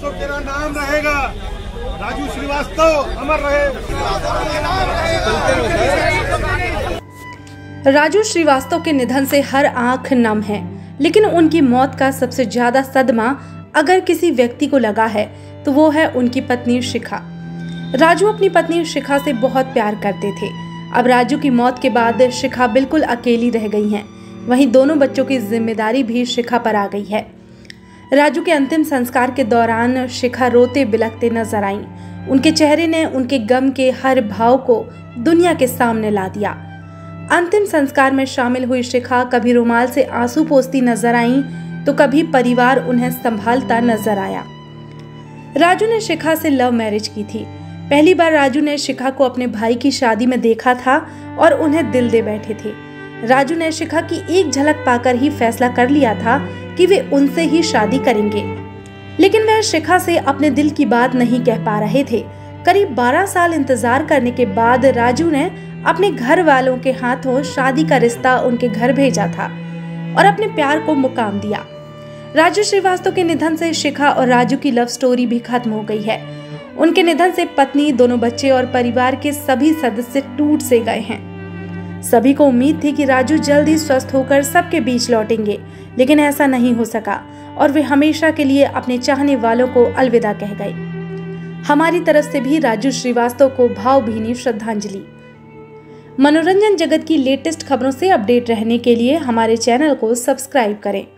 श्रीवास्तव तेरा नाम रहेगा। राजू श्रीवास्तव अमर रहे। राजू श्रीवास्तव के निधन से हर आंख नम है, लेकिन उनकी मौत का सबसे ज्यादा सदमा अगर किसी व्यक्ति को लगा है तो वो है उनकी पत्नी शिखा। राजू अपनी पत्नी शिखा से बहुत प्यार करते थे। अब राजू की मौत के बाद शिखा बिल्कुल अकेली रह गई हैं। वहीं दोनों बच्चों की जिम्मेदारी भी शिखा पर आ गई है। राजू के अंतिम संस्कार के दौरान शिखा रोते बिलखते नजर आईं। उनके चेहरे ने उनके गम के हर भाव को दुनिया के सामने ला दिया। अंतिम संस्कार में शामिल हुई शिखा कभी रुमाल से आंसू पोंछती नजर आईं तो कभी परिवार उन्हें संभालता नजर आया। राजू ने शिखा से लव मैरिज की थी। पहली बार राजू ने शिखा को अपने भाई की शादी में देखा था और उन्हें दिल दे बैठे थे। राजू ने शिखा की एक झलक पाकर ही फैसला कर लिया था कि वे उनसे ही शादी करेंगे, लेकिन वह शिखा से अपने दिल की बात नहीं कह पा रहे थे। करीब 12 साल इंतजार करने के बाद राजू ने अपने घर वालों के हाथों शादी का रिश्ता उनके घर भेजा था और अपने प्यार को मुकाम दिया। राजू श्रीवास्तव के निधन से शिखा और राजू की लव स्टोरी भी खत्म हो गई है। उनके निधन से पत्नी, दोनों बच्चे और परिवार के सभी सदस्य टूट से गए हैं। सभी को उम्मीद थी कि राजू जल्द ही स्वस्थ होकर सबके बीच लौटेंगे, लेकिन ऐसा नहीं हो सका और वे हमेशा के लिए अपने चाहने वालों को अलविदा कह गए। हमारी तरफ से भी राजू श्रीवास्तव को भावभीनी श्रद्धांजलि। मनोरंजन जगत की लेटेस्ट खबरों से अपडेट रहने के लिए हमारे चैनल को सब्सक्राइब करें।